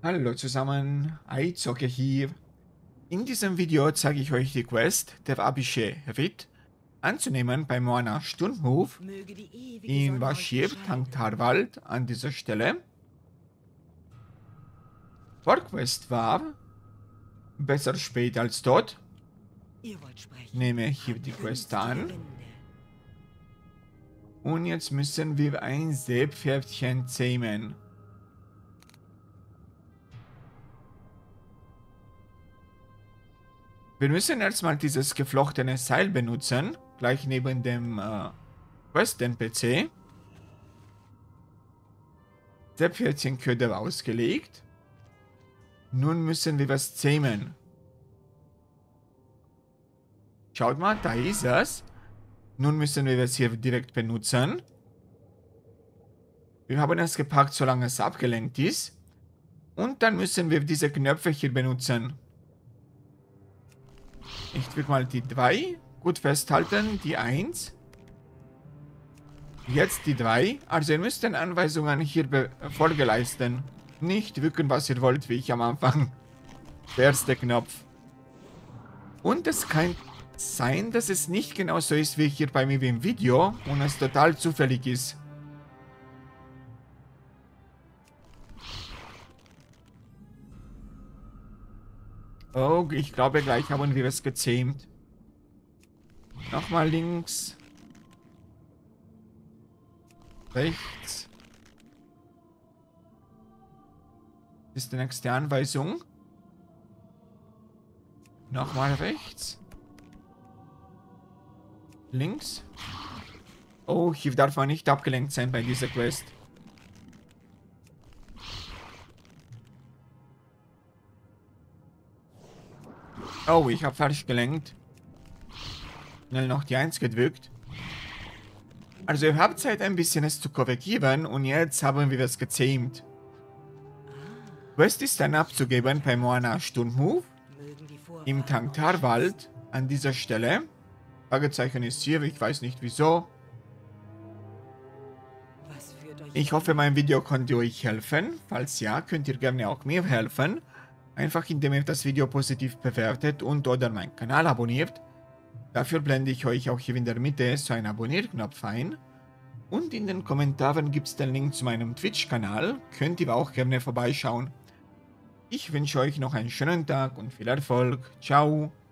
Hallo zusammen, Aizocke hier. In diesem Video zeige ich euch die Quest, der Abische Ritt, anzunehmen bei Moana Sturmhof in Bashir Tangtarwald an dieser Stelle. Vorquest war, besser spät als tot. Nehme hier die Quest an. Und jetzt müssen wir ein Seepferdchen zähmen. Wir müssen erstmal dieses geflochtene Seil benutzen, gleich neben dem Quest-NPC. Seepferdchenköder ausgelegt. Nun müssen wir was zähmen. Schaut mal, da ist es. Nun müssen wir es hier direkt benutzen. Wir haben es gepackt, solange es abgelenkt ist. Und dann müssen wir diese Knöpfe hier benutzen. Ich drücke mal die 2. Gut festhalten, die 1. Jetzt die 3. Also ihr müsst den Anweisungen hier Folge leisten. Nicht drücken, was ihr wollt, wie ich am Anfang. Der erste Knopf. Und es kann sein, dass es nicht genau so ist wie hier bei mir im Video und es total zufällig ist. Oh, ich glaube, gleich haben wir es gezähmt. Nochmal links. Rechts. Das ist die nächste Anweisung. Nochmal rechts. Links. Oh, hier darf man nicht abgelenkt sein bei dieser Quest. Oh, ich habe falsch gelenkt. Schnell noch die 1 gedrückt. Also ihr habt Zeit, ein bisschen es zu korrigieren und jetzt haben wir es gezähmt. Quest ist dann abzugeben bei Moana Sturmhof im Tangtarwald an dieser Stelle. Fragezeichen ist hier, ich weiß nicht wieso. Ich hoffe, mein Video konnte euch helfen. Falls ja, könnt ihr gerne auch mir helfen. Einfach indem ihr das Video positiv bewertet und oder meinen Kanal abonniert. Dafür blende ich euch auch hier in der Mitte so einen Abonnierknopf ein. Und in den Kommentaren gibt es den Link zu meinem Twitch-Kanal. Könnt ihr auch gerne vorbeischauen. Ich wünsche euch noch einen schönen Tag und viel Erfolg. Ciao.